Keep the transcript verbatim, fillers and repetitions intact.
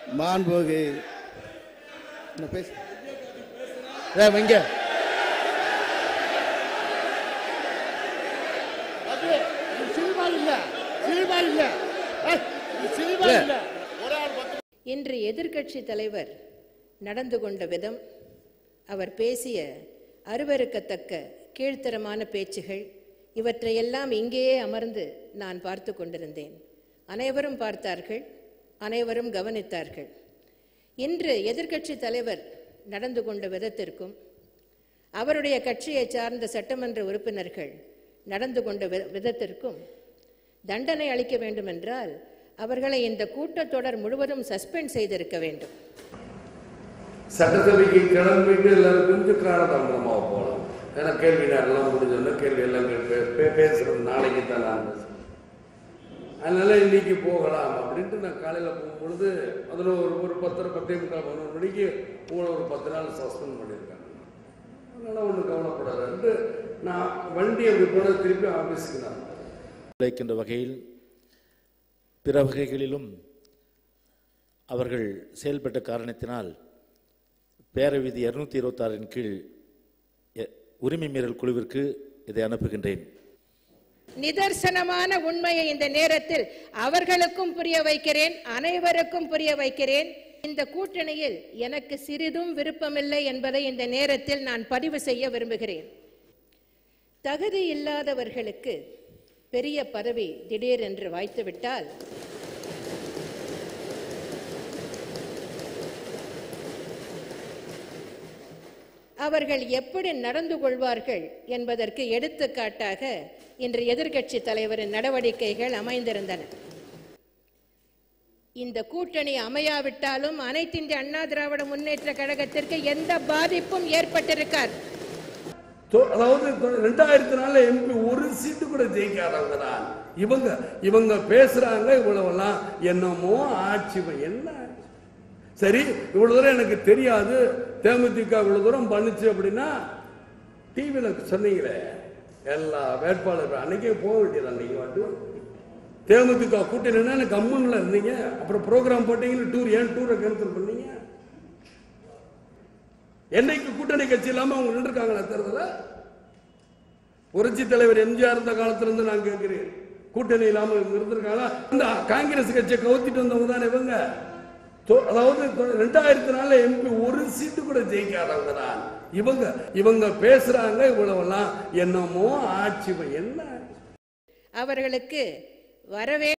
மாண்புமிகு இங்க இன்று எதிர்க்கட்சி தலைவர் நடந்து கொண்ட விதம், அவர் பேசிய அருவருக்கத்தக்க கீழ்த்தரமான பேச்சுகள், இவற்றையெல்லாம் இங்கேயே அமர்ந்து நான் பார்த்து கொண்டிருந்தேன். அனைவரும் பார்த்தார்கள், அனைவரும் கவனித்தார்கள். இன்று எதிர்க்கட்சி தலைவர் நடந்து கொண்ட விதத்திற்கும் அவருடைய கட்சியை சார்ந்த சட்டமன்ற உறுப்பினர்கள் நடந்து கொண்ட விதத்திற்கும் தண்டனை அளிக்க வேண்டும் என்றால் அவர்களை இந்த கூட்டத்தொடர் முழுவதும் சஸ்பெண்ட் செய்திருக்க வேண்டும். சட்டசபைக்கு கிளம்பிட்டு எல்லாரும் கொஞ்சம் காலதாமதமாக போகலாம். ஏன்னா கேள்வி நேரம்லாம் முடிஞ்சோன்னா கேள்வி எல்லாம் பேசுறது நாளைக்கு தான் நான் பேசுகிறேன். அதனால இன்னைக்கு போகலாம் அப்படின்ட்டு நான் காலையில் போகும்பொழுது அதில் ஒரு ஒரு பத்தரை பத்தே முக்கால் பதினொரு மணிக்கு உங்களை ஒரு பத்து நாள் சஸ்பெண்ட் பண்ணியிருக்காங்க. அதனால ஒன்றும் கவலைப்படாது. நான் வண்டி அப்படி போன திருப்பி ஆஃபீஸுக்கு நான் உழைக்கின்ற வகையில் பிற வகைகளிலும் அவர்கள் செயல்பட்ட காரணத்தினால் பேரவிதி இருநூத்தி இருபத்தி ஆறின் கீழ் உரிமை மீறல் குழுவிற்கு இதை அனுப்புகின்றேன். நிதர்சனமான உண்மையை இந்த நேரத்தில் அவர்களுக்கும் புரிய வைக்கிறேன், அனைவருக்கும் புரிய வைக்கிறேன். இந்த கூட்டணியில் எனக்கு சிறிதும் விருப்பமில்லை என்பதை இந்த நேரத்தில் நான் பதிவு செய்ய விரும்புகிறேன். தகுதி இல்லாதவர்களுக்கு பெரிய பதவி திடீரென்று வாய்த்துவிட்டால் அவர்கள் எப்படி நடந்து கொள்வார்கள் என்பதற்கு எடுத்துக்காட்டாக இன்று எதிர்க்கட்சி தலைவரின் நடவடிக்கைகள் அமைந்திருந்தன. இந்த கூட்டணி அமையாவிட்டாலும் அனைத்து இந்திய அண்ணா திராவிட முன்னேற்ற கழகத்திற்கு எந்த பாதிப்பும் ஏற்பட்டிருக்காது. அதாவது ரெண்டாயிரத்தி நாலுல எம்பி ஒரு சீட்டு கூட ஜெயிக்காதவங்க தான் இவங்க. இவங்க பேசுறாங்க இவ்வளவெல்லாம் என்னமோ ஆட்சி. என்ன சரி, இவ்வளவு தூரம் எனக்கு தெரியாது, தேமுதிக இவ்வளவு தூரம் பண்ணுச்சு அப்படின்னா டிவியில சொன்னீங்களே எல்லா வேட்பாளர்கள் அன்னைக்கே போக வேண்டியது. அன்னைக்கு மட்டும் தேமுதிக கூட்டணி கம்முன்ல இருந்தீங்க, அப்புறம் ப்ரோக்ராம் போட்டீங்கன்னு டூர் ஏன் டூரை கேன்சல் பண்ணீங்க? என்னைக்கு கூட்டணி கட்சி இல்லாம அவங்க நின்றுருக்காங்களா தேர்தல? புரட்சி தலைவர் எம்ஜிஆர் இருந்த காலத்துல இருந்து நான் கேட்கிறேன், கூட்டணி இல்லாம இருந்திருக்காங்களா? இந்த காங்கிரஸ் கட்சியை கவுத்திட்டு வந்தவங்க தானே இவங்க. அதாவது ரெண்டாயிரத்தி நாலுல எம்பி ஒரு சீட்டு கூட ஜெயிக்காதவங்க தான் இவங்க. இவங்க பேசுறாங்க இவ்வளவெல்லாம் என்னமோ ஆட்சி. என்ன அவர்களுக்கு வரவே